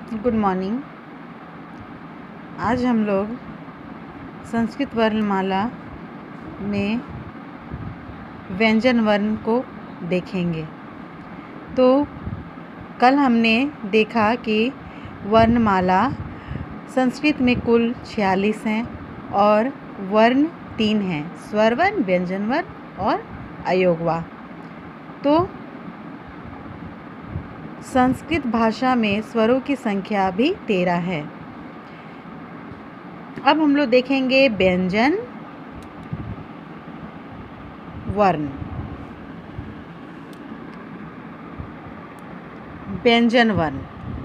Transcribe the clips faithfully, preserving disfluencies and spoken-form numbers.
Good morning. आज हम लोग संस्कृत वर्णमाला में व्यंजन वर्ण को देखेंगे। तो कल हमने देखा कि वर्णमाला संस्कृत में कुल छियालीस हैं और वर्ण तीन हैं, स्वर वर्ण, व्यंजन वर्ण और अयोगवा। तो संस्कृत भाषा में स्वरों की संख्या भी तेरह है। अब हम लोग देखेंगे व्यंजन वर्ण। व्यंजन वर्ण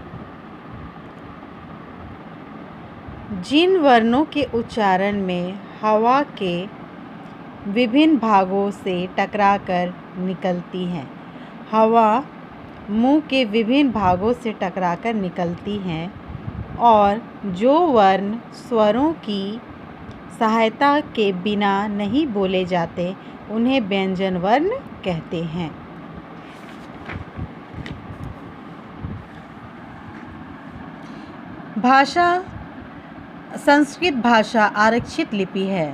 जिन वर्णों के उच्चारण में हवा के विभिन्न भागों से टकराकर निकलती हैं। हवा मुंह के विभिन्न भागों से टकराकर निकलती हैं और जो वर्ण स्वरों की सहायता के बिना नहीं बोले जाते उन्हें व्यंजन वर्ण कहते हैं। भाषा संस्कृत भाषा आरक्षित लिपि है।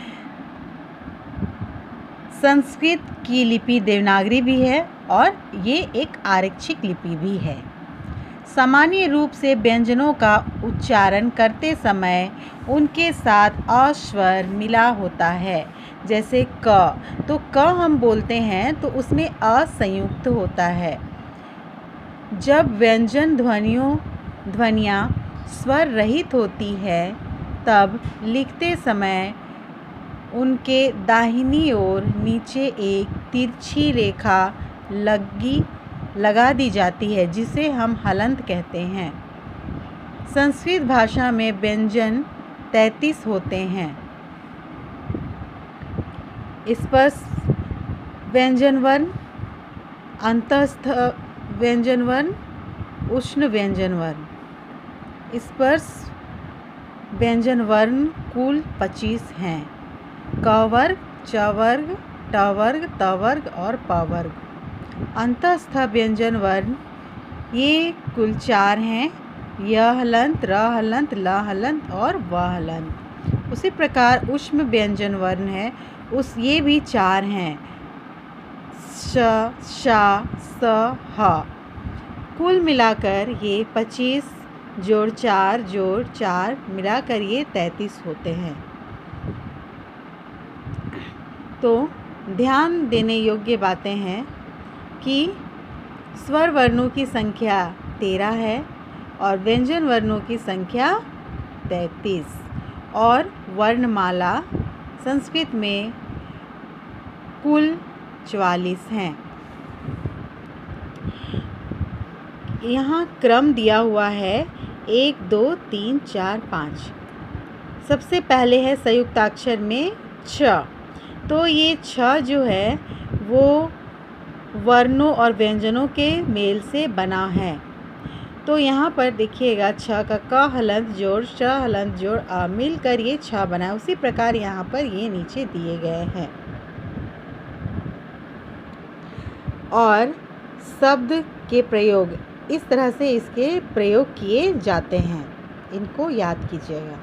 संस्कृत की लिपि देवनागरी भी है और ये एक आरक्षित लिपि भी है। सामान्य रूप से व्यंजनों का उच्चारण करते समय उनके साथ अ स्वर मिला होता है। जैसे क, तो क हम बोलते हैं तो उसमें अ संयुक्त होता है। जब व्यंजन ध्वनियों ध्वनियाँ स्वर रहित होती है तब लिखते समय उनके दाहिनी ओर नीचे एक तिरछी रेखा लगी लगा दी जाती है जिसे हम हलंत कहते हैं। संस्कृत भाषा में व्यंजन तैंतीस होते हैं। स्पर्श व्यंजन वर्ण, अंतस्थ व्यंजन वर्ण, उष्ण व्यंजन वर्ण। स्पर्श व्यंजन वर्ण कुल पच्चीस हैं। क वर्ग, च वर्ग, ट वर्ग, त वर्ग और प वर्ग। अंतस्थ व्यंजन वर्ण ये कुल चार हैं। य हलंत, र हलंत, ल हलंत और व हलंत। उसी प्रकार उष्ण व्यंजन वर्ण है, उस ये भी चार हैं। श, शा, स, ह। कुल मिलाकर ये पच्चीस जोड़ चार जोड़ चार मिलाकर ये तैंतीस होते हैं। तो ध्यान देने योग्य बातें हैं कि स्वर वर्णों की संख्या तेरह है और व्यंजन वर्णों की संख्या तैंतीस और वर्णमाला संस्कृत में कुल चवालीस हैं। यहाँ क्रम दिया हुआ है एक, दो, तीन, चार, पाँच। सबसे पहले है संयुक्ताक्षर में छ। तो ये छ जो है वो वर्णों और व्यंजनों के मेल से बना है। तो यहाँ पर देखिएगा छ का क हलंत जोड़ श हलंत जोड़ अ मिलकर ये छ बना है। उसी प्रकार यहाँ पर ये नीचे दिए गए हैं। और शब्द के प्रयोग इस तरह से इसके प्रयोग किए जाते हैं, इनको याद कीजिएगा।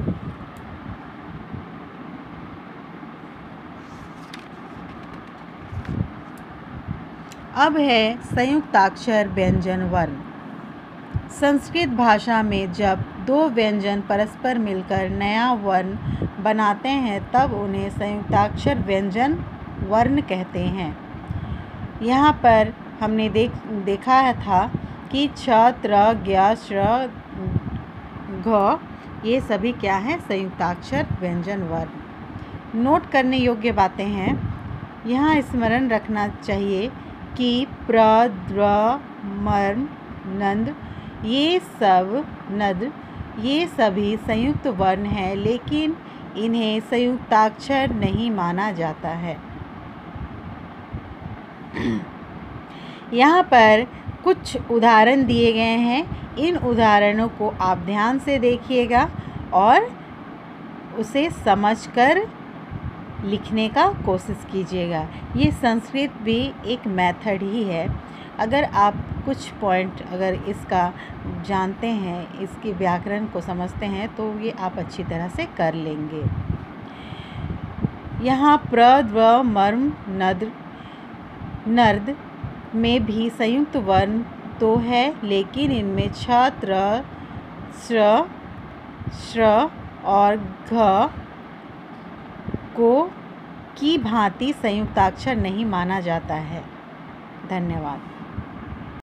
अब है संयुक्ताक्षर व्यंजन वर्ण। संस्कृत भाषा में जब दो व्यंजन परस्पर मिलकर नया वर्ण बनाते हैं तब उन्हें संयुक्ताक्षर व्यंजन वर्ण कहते हैं। यहाँ पर हमने देख देखा था कि छ, त्र, ज्ञ, श्र, घ ये सभी क्या हैं? संयुक्ताक्षर व्यंजन वर्ण। नोट करने योग्य बातें हैं। यहाँ स्मरण रखना चाहिए कि प्र, द्र, मर्म, नंद ये सब नद ये सभी संयुक्त वर्ण हैं, लेकिन इन्हें संयुक्ताक्षर नहीं माना जाता है। यहाँ पर कुछ उदाहरण दिए गए हैं। इन उदाहरणों को आप ध्यान से देखिएगा और उसे समझकर लिखने का कोशिश कीजिएगा। ये संस्कृत भी एक मेथड ही है अगर आप कुछ पॉइंट अगर इसका जानते हैं, इसके व्याकरण को समझते हैं, तो ये आप अच्छी तरह से कर लेंगे। यहाँ प्र द्व मर्म नद्र नर्द में भी संयुक्त वर्ण तो है, लेकिन इनमें छ त्र श्र श्र और घ को की भांति संयुक्ताक्षर नहीं माना जाता है। धन्यवाद।